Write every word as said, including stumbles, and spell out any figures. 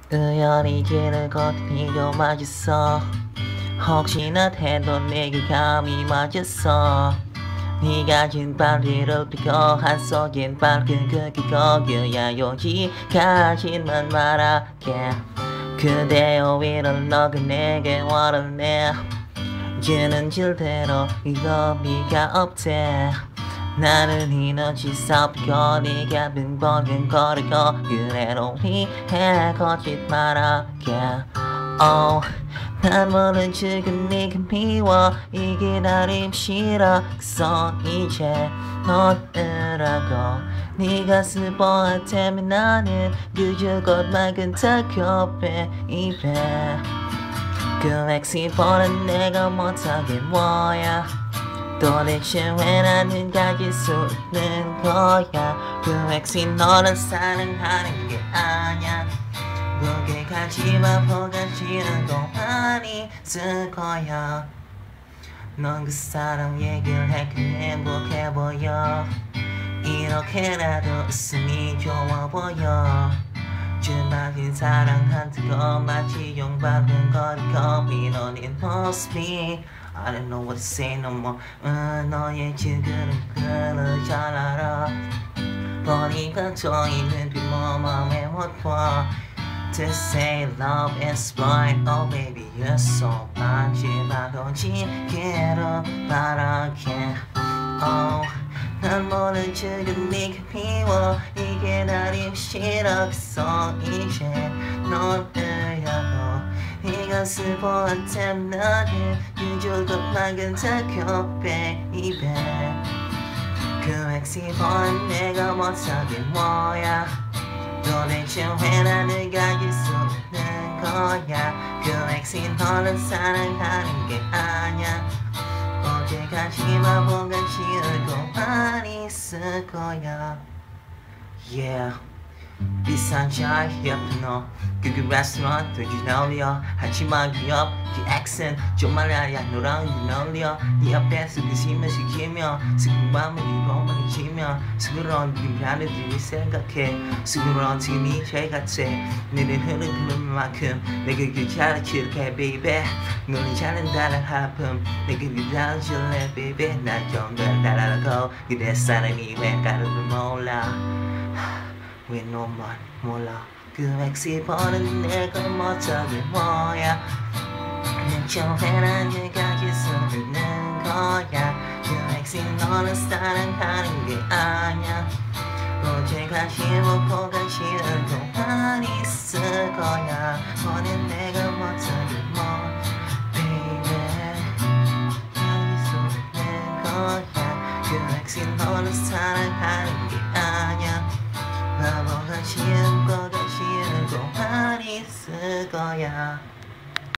우연히 길을 걷히고 마주서 혹시나 해도 내게 감이 맞았어. 네가 진 발리를 피고 한 속엔 밝은 그게 거기야. 여기까지만 말할게. 그대여 위를 너가 내게 원하네. 얘는 질대로 이거미가 없대. 나는 이너지 섞여 네가 빈번근거리고 그래도 위해 거짓말할게. oh, 난 모른 지금 네가 미워 이 기다림 싫어. 그래서 이제 너으라고 네가 슬퍼할 테면 나는 그저 곧 맑은 탁협에 입에 그 엑시보다 내가 못하게 뭐야. 도대체 왜 나는 가질 수 있는 거야. 그 엑시 너를 사랑하는 게 아냐. 그게 가지마 포가지는 동안이 있을 거야. 넌 그 사람 얘기를 해 그 행복해 보여. 이렇게라도 웃음이 좋아 보여. 주말인 사랑한테도 마치 용받은 거리고 민원인 모습이 I don't know what to say no more. 어, 너의 지금은 그를 잘 알아. 보니까 저 있는 뒷몸 마음에 못 봐. To say love is blind. Oh baby you're so fine. 지나도 지게로 바라게. Oh 난 모른 지금 네가 미워 이게 나림 싫어. 그래서 이제 너를 네가 슬퍼할 테면 나는 그저 곧 맑은 탁협에 입에 그 엑시보다 내가 못하게 뭐야. 도대체 왜 나를 가질 수 있는 거야. 그 엑시 너는 사랑하는 게 아냐. 언제까지만 뭔가 지우고 있을 거야. Yeah 비싼 차 옆에 너 그게 레스토랑 돼지 나올려. 하지마 기업 그 액센 좀 알아야 너랑 눈올려. 네 앞에서 그 심을 시키며 지금 밤은 네 봄을 지며 스그러운 네 뒤를 생각해. 스그러운 지금 이 제 같아. 너를 흐르는 만큼 내가 그 잘해줄게 baby. 너는 잘한다는 하품 내가 그 잘해줄래 baby. 난 좀 더 달아라고 그대 사랑이 왜 가르를 몰라. 왜 너만 몰라. 그 엑시보다 내가 못하게 뭐야. 대체 왜 나를 가질 수 있는 거야. 그 엑시 너를 사랑하는 게 아냐. 언제까지 먹고 간지는 동안 있을 거야. 오늘 내가 못하게 뭐 baby 가질 수 있는 거야. 그 엑시 너를 사랑하는 게 아냐. 바보같이 웃고 가시는 동안 있을 거야.